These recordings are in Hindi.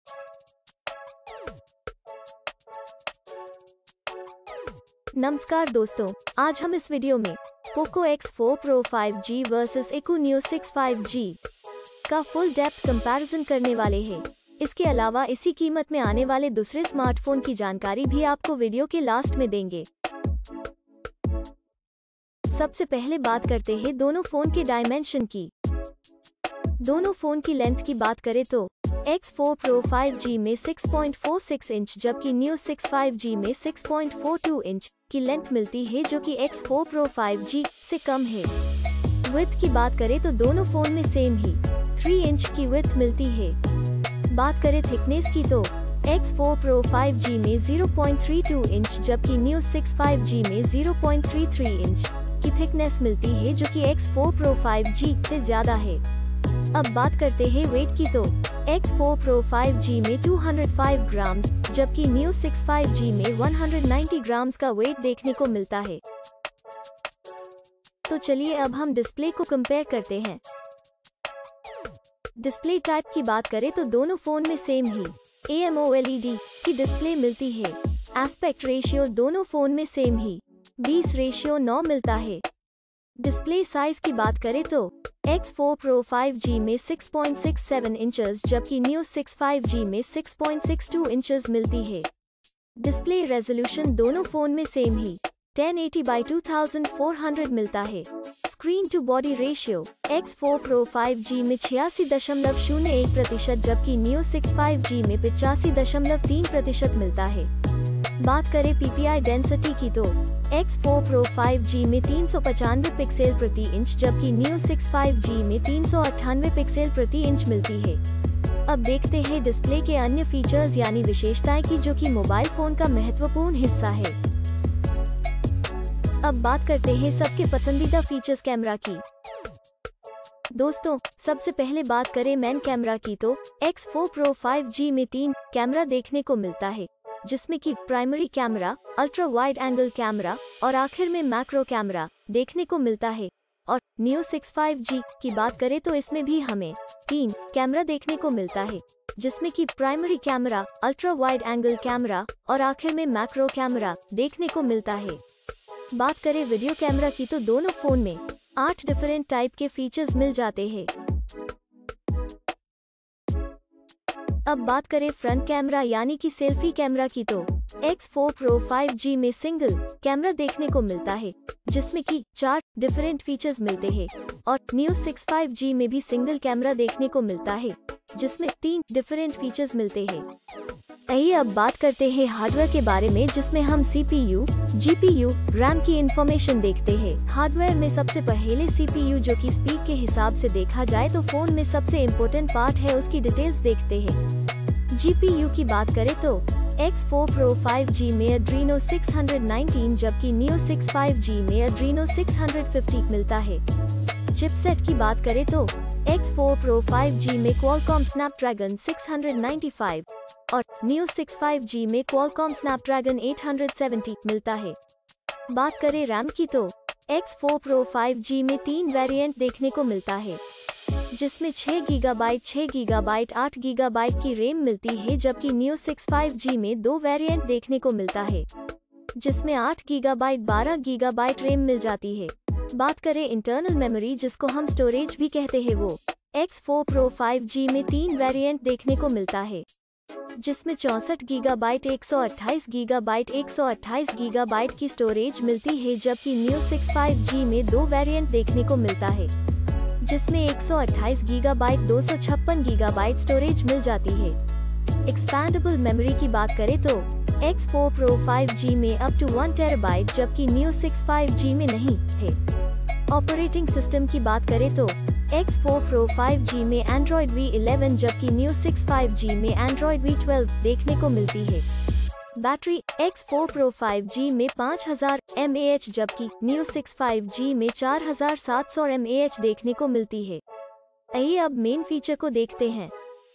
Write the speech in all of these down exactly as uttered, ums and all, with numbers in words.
नमस्कार दोस्तों, आज हम इस वीडियो में Poco X four pro five G versus iQOO Neo six five G का फुल डेप्थ कंपैरिजन करने वाले हैं। इसके अलावा इसी कीमत में आने वाले दूसरे स्मार्टफोन की जानकारी भी आपको वीडियो के लास्ट में देंगे। सबसे पहले बात करते हैं दोनों फोन के डायमेंशन की। दोनों फोन की लेंथ की बात करें तो X four pro five G में six point four six inch जबकि न्यू सिक्स फाइव जी में six point four two inch की लेंथ मिलती है, जो कि X four pro five G से कम है। विड्थ की बात करें तो दोनों फोन में सेम ही थ्री इंच की विड्थ मिलती है। बात करें थिकनेस की तो X four pro five G में zero point three two inch जबकि न्यू सिक्स फाइव जी में zero point three three inch की थिकनेस मिलती है, जो कि X four pro five G से ज्यादा है। अब बात करते हैं वेट की तो X four pro five G में टू हंड्रेड फाइव ग्राम जबकि न्यू सिक्स फाइव जी में वन हंड्रेड नाइंटी ग्राम्स का वेट देखने को मिलता है। तो चलिए अब हम डिस्प्ले को कंपेयर करते हैं। डिस्प्ले टाइप की बात करें तो दोनों फोन में सेम ही एमोलेड की डिस्प्ले मिलती है। एस्पेक्ट रेशियो दोनों फोन में सेम ही बीस रेशियो नौ मिलता है। डिस्प्ले साइज की बात करें तो X four pro five G में six point six seven inches जबकि न्यू सिक्स फाइव जी में six point six two inches मिलती है। डिस्प्ले रेजोल्यूशन दोनों फोन में सेम ही ten eighty by two thousand four hundred मिलता है। Screen to body ratio X four pro five G में छियासी दशमलव शून्य एक प्रतिशत जबकि न्यू सिक्स फाइव जी में पिचासी दशमलव तीन प्रतिशत मिलता है। बात करें पीपीआई डेंसिटी की तो X four pro five G में तीन सौ पचानवे पिक्सल प्रति इंच जबकि न्यू सिक्स फाइव जी में तीन सौ अट्ठानवे पिक्सल प्रति इंच मिलती है। अब देखते हैं डिस्प्ले के अन्य फीचर्स यानी विशेषताएं की, जो कि मोबाइल फोन का महत्वपूर्ण हिस्सा है। अब बात करते हैं सबके पसंदीदा फीचर्स कैमरा की। दोस्तों, सबसे पहले बात करें मेन कैमरा की तो X four pro five G में तीन कैमरा देखने को मिलता है, जिसमें कि primary camera, ultra wide angle camera और आखिर में मैक्रो कैमरा देखने को मिलता है। और न्यू सिक्स फाइव जी की बात करें तो इसमें भी हमें तीन कैमरा देखने को मिलता है, जिसमें कि primary camera, ultra wide angle camera और आखिर में मैक्रो कैमरा देखने को मिलता है। बात करें वीडियो कैमरा की तो दोनों फोन में आठ डिफरेंट टाइप के फीचर्स मिल जाते हैं। अब बात करें फ्रंट कैमरा यानी कि सेल्फी कैमरा की तो X four pro five G में सिंगल कैमरा देखने को मिलता है, जिसमें कि चार डिफरेंट फीचर्स मिलते हैं। और न्यू सिक्स फाइव जी में भी सिंगल कैमरा देखने को मिलता है, जिसमें तीन डिफरेंट फीचर्स मिलते हैं। आइए अब बात करते हैं हार्डवेयर के बारे में, जिसमें हम सीपीयू, जीपीयू, रैम की इंफॉर्मेशन देखते हैं। हार्डवेयर में सबसे पहले सीपीयू, जो कि स्पीड के हिसाब से देखा जाए तो फोन में सबसे इम्पोर्टेंट पार्ट है, उसकी डिटेल्स देखते हैं। जीपीयू की बात करें तो X four pro five G में एड्रीनो सिक्स नाइनटीन जबकि न्यू सिक्स फाइव जी में एड्रीनो सिक्स फिफ्टी मिलता है। चिपसेट की बात करें तो X four pro five G में Qualcomm Snapdragon six ninety five और न्यू सिक्स फाइव जी में क्वालकॉम स्नैपड्रैगन एट सेवेंटी मिलता है। बात करें रैम की तो X four pro five G में तीन वेरिएंट देखने को मिलता है, जिसमें छह गीगाबाइट, छह गीगाबाइट, आठ गीगाबाइट की रैम मिलती है, जबकि न्यू सिक्स फाइव जी में दो वेरिएंट देखने को मिलता है, जिसमें आठ गीगाबाइट, बारह गीगाबाइट रैम मिल जाती है। बात करें इंटरनल मेमोरी, जिसको हम स्टोरेज भी कहते हैं, वो X four pro five G में तीन वेरिएंट देखने को मिलता है, जिसमें चौसठ गीगाबाइट, एक सौ अट्ठाईस गीगाबाइट, एक सौ अट्ठाईस गीगाबाइट की स्टोरेज मिलती है, जबकि न्यू सिक्स फाइव जी में दो वेरिएंट देखने को मिलता है, जिसमें एक सौ अट्ठाईस गीगाबाइट, दो सौ छप्पन गीगाबाइट स्टोरेज मिल जाती है। एक्सपैंडेबल मेमोरी की बात करें तो X four pro five G में अप टू वन टेराबाइट जबकि न्यू सिक्स फाइव जी में नहीं है। ऑपरेटिंग सिस्टम की बात करें तो X four pro five G में एंड्रॉइड वी इलेवन जबकि न्यू सिक्स फाइव जी में एंड्रॉइड वी ट्वेल्व देखने को मिलती है। Battery X four pro five G में पाँच हज़ार एम ए एच जबकि न्यू सिक्स फाइव जी में चार हज़ार सात सौ एम ए एच देखने को मिलती है। आइए अब मेन फीचर को देखते हैं।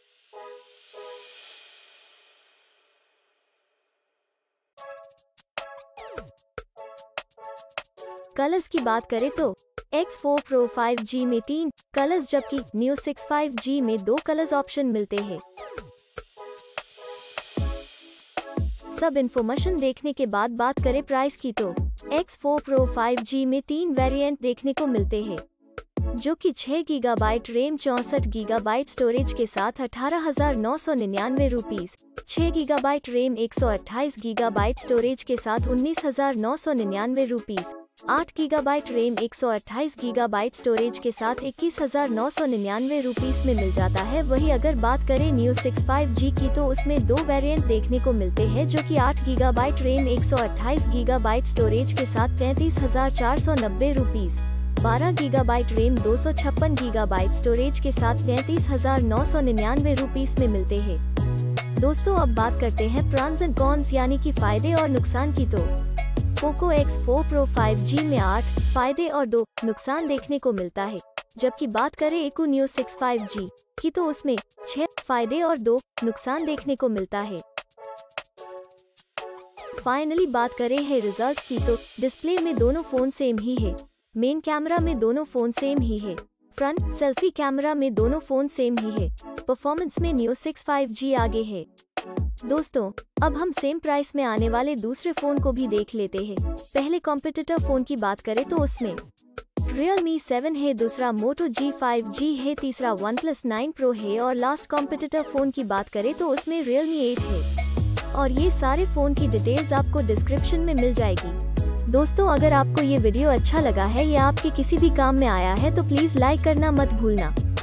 कलर्स की बात करें तो X four pro five G में तीन कलर्स जबकि न्यू सिक्स फाइव जी में दो कलर्स ऑप्शन मिलते हैं। सब इन्फॉर्मेशन देखने के बाद बात करें प्राइस की तो X four pro five G में तीन वेरिएंट देखने को मिलते हैं, जो कि छह गीगाबाइट रैम चौसठ गीगाबाइट स्टोरेज के साथ अठारह हजार नौ सौ निन्यानवे रुपीज, छह गीगाबाइट रैम एक सौ अट्ठाईस गीगाबाइट स्टोरेज के साथ उन्नीस हजार नौ सौ निन्यानवे रुपीज, आठ गीगाबाइट रैम एक सौ अट्ठाईस गीगाबाइट स्टोरेज के साथ इक्कीस हजार नौ सौ निन्यानवे रुपीज में मिल जाता है। वही अगर बात करें न्यू सिक्स फाइव जी की तो उसमें दो वेरिएंट देखने को मिलते हैं, जो कि आठ गीगाबाइट रैम एक सौ अट्ठाईस गीगाबाइट स्टोरेज के साथ तैंतीस हजार चार सौ नब्बे रुपीज, बारह गीगाबाइट रैम दो सौ छप्पन गीगाबाइट स्टोरेज के साथ तैंतीस हजार नौ सौ निन्यानवे रुपीज में मिलते हैं। दोस्तों अब बात करते हैं प्रॉन्स एंड कॉन्स यानी कि फायदे और नुकसान की तो Poco X four pro five G में आठ फायदे और दो नुकसान देखने को मिलता है, जबकि बात करें iQOO Neo six five G की तो उसमें छह फायदे और दो नुकसान देखने को मिलता है। फाइनली बात करें है रिजल्ट की तो डिस्प्ले में दोनों फोन सेम ही है, मेन कैमरा में दोनों फोन सेम ही है, फ्रंट सेल्फी कैमरा में दोनों फोन सेम ही है, परफॉर्मेंस में न्यू सिक्स फाइव जी आगे है। दोस्तों अब हम सेम प्राइस में आने वाले दूसरे फोन को भी देख लेते हैं। पहले कॉम्पिटिटर फोन की बात करें तो उसमें Realme सेवन है, दूसरा Moto जी फाइव जी है, तीसरा OnePlus नाइन प्रो है और लास्ट कॉम्पिटिटर फोन की बात करें तो उसमें Realme एट है। और ये सारे फोन की डिटेल्स आपको डिस्क्रिप्शन में मिल जाएगी। दोस्तों अगर आपको ये वीडियो अच्छा लगा है या आपके किसी भी काम में आया है तो प्लीज लाइक करना मत भूलना।